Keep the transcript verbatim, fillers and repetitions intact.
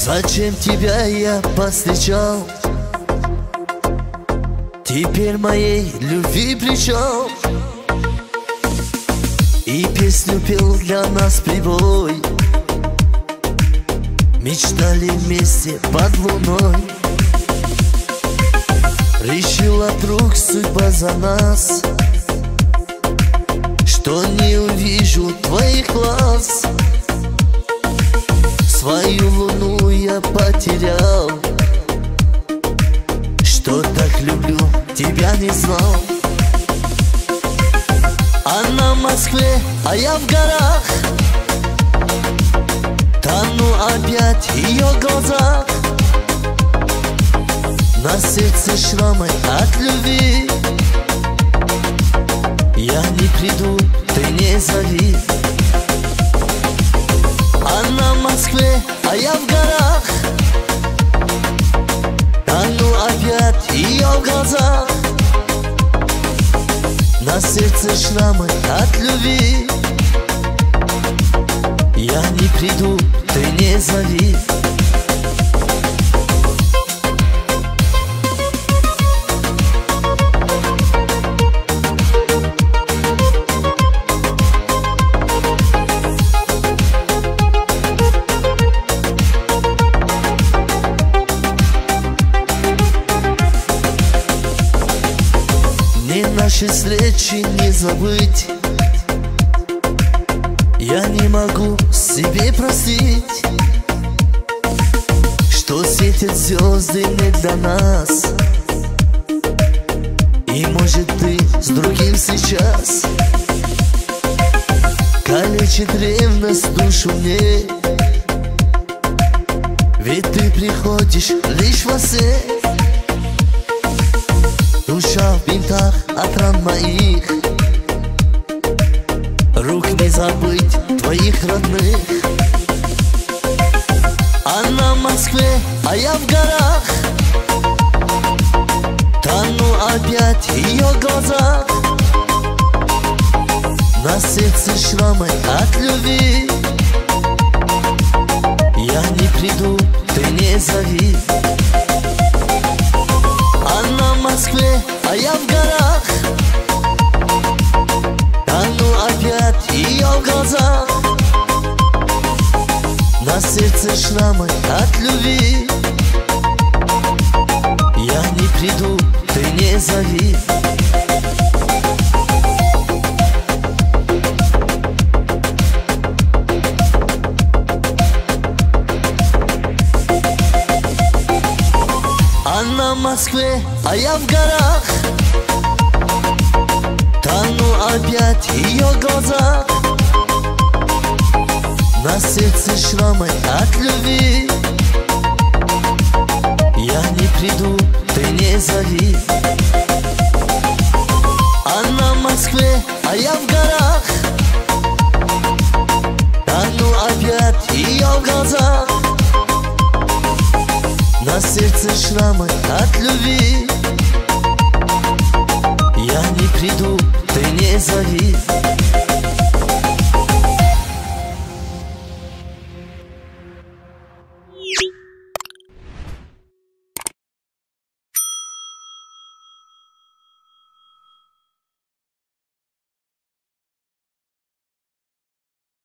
Зачем тебя я повстречал? Теперь моей любви причем? И песню пел для нас прибой. Мечтали вместе под луной. Решила вдруг судьба за нас, что не увижу твоих глаз. Свою луну я потерял, что так люблю, тебя не знал. Она в Москве, а я в горах, тону опять в ее глазах. На сердце шрамы от любви. Я не приду, ты не зови. Она в Москве, а я в горах, тону опять в ее глазах. На сердце шрамы от любви. Я не приду, ты не зови. Мне наши встречи не забыть. Я не могу себе простить, что светят звезды не для нас. И может ты с другим сейчас. Калечит ревность душу мне, ведь ты приходишь лишь во сне. Душа в бинтах от ран моих, рук не забыть твоих родных. Она в Москве, а я в горах, тону опять в ее глазах. На сердце шрамы от любви. Я не приду, ты не зови. Она в Москве, а я в горах, тону опять в ее глазах. На сердце шрамы от любви. Я не приду, ты не зови. Она в Москве, а я в горах, тону опять в ее глазах. На сердце шрамы от любви. Я не приду, ты не зови. Она в Москве, а я в горах, тону опять в ее глазах. На сердце шрамы от любви. Я не приду, ты не зови.